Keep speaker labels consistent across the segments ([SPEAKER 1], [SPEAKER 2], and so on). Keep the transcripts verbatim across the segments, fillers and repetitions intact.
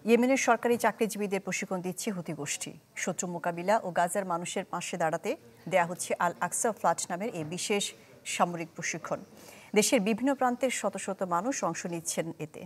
[SPEAKER 1] ইয়েমেনের সরকারি চাকরিজীবীদের প্রশিক্ষণ দিচ্ছে হুথি গোষ্ঠী। শত্রু মোকাবিলা ও গাজার মানুষের পাশে দাঁড়াতে দেয়া হচ্ছে আল আকসা ফ্লাড নামের এই বিশেষ সামরিক প্রশিক্ষণ। দেশের বিভিন্ন প্রান্তের শত শত মানুষ অংশ নিচ্ছেন এতে।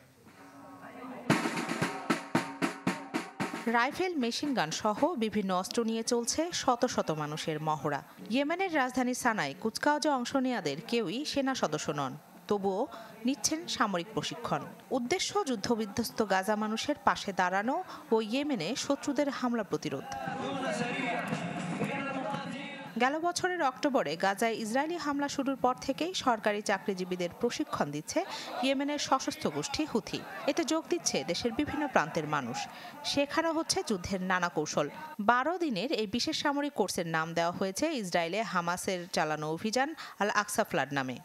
[SPEAKER 2] রাইফেল, মেশিনগান সহ বিভিন্ন অস্ত্র নিয়ে চলছে শত শত মানুষের মহড়া। ইয়েমেনের রাজধানী সানায় কুচকাওয়াজে অংশ নেওয়াদের কেউই সেনা সদস্য নন, তবুও নিচ্ছেন সামরিক প্রশিক্ষণ। উদ্দেশ্য যুদ্ধবিধ্বস্ত গাজা মানুষের পাশে দাঁড়ানো ও ইয়েমেনে শত্রুদের হামলা প্রতিরোধ। গেল বছরের অক্টোবরে গাজায় ইসরায়েলি হামলা শুরুর পর থেকেই সরকারি চাকরিজীবীদের প্রশিক্ষণ দিচ্ছে ইয়েমেনের সশস্ত্র গোষ্ঠী হুথি। এতে যোগ দিচ্ছে দেশের বিভিন্ন প্রান্তের মানুষ। শেখানো হচ্ছে যুদ্ধের নানা কৌশল। বারো দিনের এই বিশেষ সামরিক কোর্সের নাম দেওয়া হয়েছে ইসরায়েলে হামাসের চালানো অভিযান আল আকসা ফ্লাড নামে।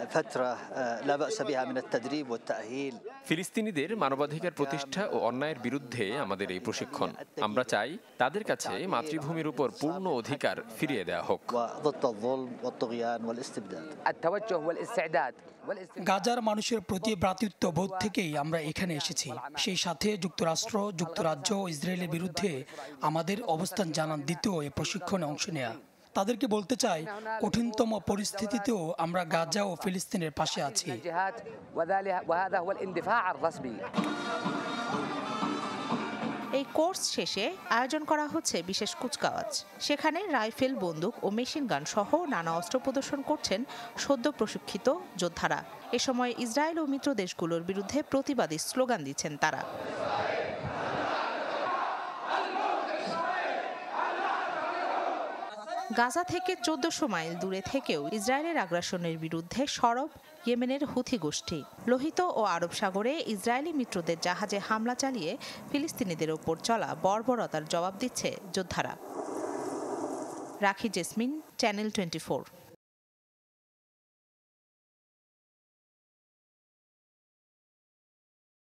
[SPEAKER 3] ফিলিস্তিনিদের মানবাধিকার প্রতিষ্ঠা ও অন্যায়ের বিরুদ্ধে আমাদের এই প্রশিক্ষণ। আমরা চাই তাদের কাছে মাতৃভূমির উপর পূর্ণ অধিকার ফিরিয়ে দেওয়া হোক।
[SPEAKER 4] গাজার মানুষের প্রতি ভ্রাতৃত্ববোধ থেকেই আমরা এখানে এসেছি। সেই সাথে যুক্তরাষ্ট্র, যুক্তরাজ্য ও ইসরায়েলের বিরুদ্ধে আমাদের অবস্থান জানান দ্বিতীয় এ প্রশিক্ষণে অংশ নেয়া। তাদেরকে বলতে চাই, কঠিনতম পরিস্থিতিতেও আমরা গাজা ও ফিলিস্তিনের পাশে আছি।
[SPEAKER 2] এই কোর্স শেষে আয়োজন করা হচ্ছে বিশেষ কুচকাওয়াজ। সেখানে রাইফেল, বন্দুক ও মেশিনগান সহ নানা অস্ত্র প্রদর্শন করছেন সদ্য প্রশিক্ষিত যোদ্ধারা। এ সময় ইসরায়েল ও মিত্র দেশগুলোর বিরুদ্ধে প্রতিবাদী স্লোগান দিচ্ছেন তারা। গাজা থেকে চোদ্দশো মাইল দূরে থেকেও ইসরায়েলের আগ্রাসনের বিরুদ্ধে সরব ইয়েমেনের হুথি গোষ্ঠী। লোহিত ও আরব সাগরে ইসরায়েলি মিত্রদের জাহাজে হামলা চালিয়ে ফিলিস্তিনিদের ওপর চলা বর্বরতার জবাব দিচ্ছে যোদ্ধারা। রাখি জেসমিন, চ্যানেল টোয়েন্টি ফোর।